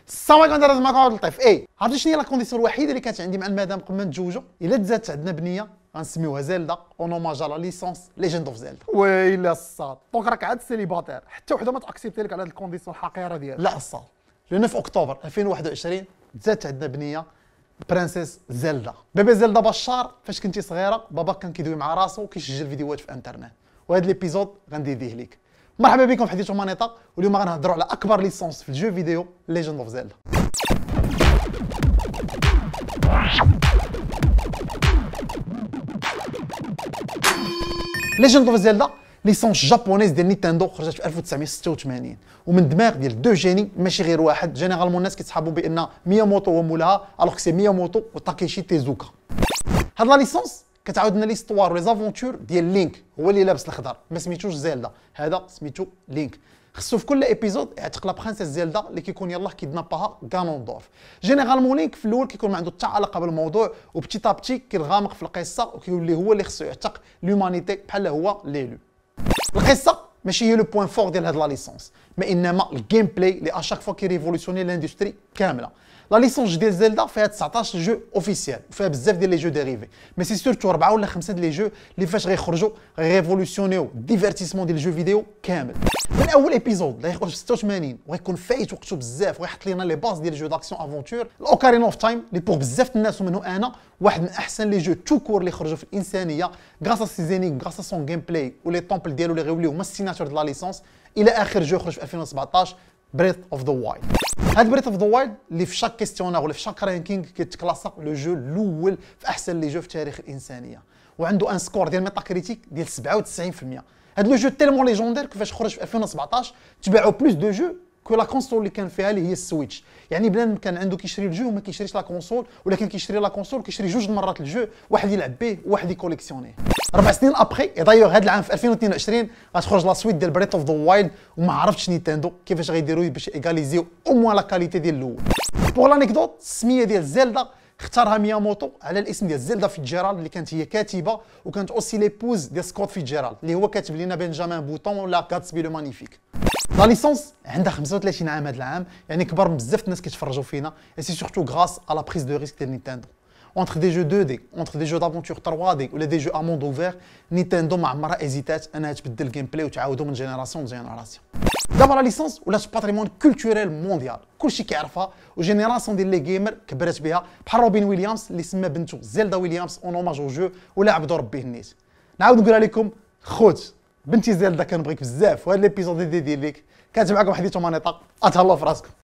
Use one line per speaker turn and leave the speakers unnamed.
السلام عليكم دراري، معكم عبد اللطيف. عرفتي شنو هي لا كونديسيون الوحيده اللي كانت عندي مع المدام قبل ما نتزوجوا؟ الا تزادت عندنا بنيه غنسميوها زيلدا اون اوماج على ليسونس ليجند اوف زيلدا.
ويلي الصاد دونك راك عاد سيليباتير، حتى وحده ما تاكسبتي لك على هاد الكونديسيون الحقيره ديالك.
لا الصاد، لو 9 اكتوبر 2021 تزادت عندنا بنيه برانسيس زيلدا. بيبي زيلدا بشار فاش كنتي صغيره بابا كان كيدوي مع راسو وكيسجل فيديوهات في الانترنت، وهذا ليبيزود غنديديه ليك. مرحبا بكم في حديث مانيطا، واليوم غنهضروا على اكبر ليسونس في الجو فيديو ليجند اوف زيلدا. ليجند اوف زيلدا ليسونس جابونيز ديال نينتندو، خرجت في 1986 ومن دماغ ديال دو جيني ماشي غير واحد. جينيرالمون الناس كيتحابوا بان مياموتو هو مولاها، الوغ سي مياموتو وتاكيشي تيزوكا. هاد لا ليسونس كتعاود لنا ليستوار ولي زافونتور ديال لينك، هو اللي لابس الخضر، ما سميتوش زيلدا، هذا سميتو لينك. خصو في كل ايبيزود يعتق لا برانسيس زيلدا اللي كيكون يلاه كيدناباها غانوندورف. جينيرالمون لينك في الاول كيكون ما عنده حتى علاقه بالموضوع، وبتي تابتي كينغامق في القصه وكيولي هو اللي خصو يعتق لومانيتي بحال هو ليلو. القصه ماشي هي لو بوين فور ديال هاد لا ليسونس، ما انما الجيم بلاي اللي اشاك فوا كيريفولوسيوني لاندستري كامله. لا ليسونس ديال زيلدا فيها 19 جو اوفيسيال وفيها بزاف ديال لي جو ديريفي، مي سي سورتو 4 ولا 5 ديال لي جو اللي فاش غيخرجوا غيريفولوسيونيو الديفيرتيسمون ديال الجو فيديو كامل. من اول ايبيزود اللي غيخرج في 86 وغيكون فايت وقته بزاف ويحط لنا لي باز ديال الجو داكسيون افونتور، الاوكارين اوف تايم اللي بوغ بزاف الناس ومنه انا واحد من احسن لي جو تو كور اللي خرجوا في الانسانيه، غراس سي زينيك غراس سون جيم بلاي ولي طومبل ديالو اللي غيوليو هما السيناتور ديال لا ليسونس، الى اخر جو خرج في 2017 بريث اوف ذا وايلد. هاد بريث اوف ذا وايلد اللي في شاك كيستيونير ولا في شاك رانكينغ كيتكلاسا لو جو الاول في احسن لي جو في تاريخ الانسانيه، وعنده ان سكور ديال ميتا كريتيك ديال 97%. هاد لو جو تيلمون ليجوندير كيفاش خرج في 2017 تباعوا بلوس دو جو كو لا كونسول اللي كان فيها اللي هي السويتش. يعني بنادم كان عنده كيشري الجو وما كيشريش لا كونسول، ولكن كيشري لا كونسول وكيشري جوج مرات الجو، واحد يلعب به وواحد يكوليكسيونيه. 4 سنين ابخي دايوغ هاد العام في 2022 غتخرج لا سويت ديال بريث اوف ذا وايلد، وما عرفتش نينتندو كيفاش غيديروا باش ايغاليزيو او موان لا كاليتي ديال الاول. بور لانيكدوت السميه ديال زيلدا اختارها مياموتو على الاسم ديال زيلدا فيتجيرالد اللي كانت هي كاتبه وكانت اوسي ليبوز ديال سكوت فيتجيرالد اللي هو كاتب لنا بنجامين بوتون ولا غاتسبي لو مانيفيك. لا ليسونس عندها 35 عام هذا العام، يعني كبر بزاف الناس كيتفرجوا فينا، اي سي سورتو غراس ا لا بريز دو ريسك ديال نينتندو. Entre des jeux 2D, entre des jeux d'aventure 3D ولا des jeux à monde ouvert، نينتندو ما عمرها ايزيتات انها تبدل الجيم بلاي وتعاودوا من جينيراسيون لجينيراسيون. دابا لا ليسونس ولات باتريمون كولتوريل مونديال، كلشي كيعرفها، وجينيراسيون ديال لي جيمر كبرات بها، بحال روبين ويليامز اللي سمى بنته زيلدا ويليامز اون اوماج او جو ولا عبدو ربيه النيت. نعاود نقولها لكم خوت، بنتي زيلدا كنبغيك بزاف، وهذا ليبيزود ديال ليك كانت معكم حديث مانيطا، اتهلاو في راسكم.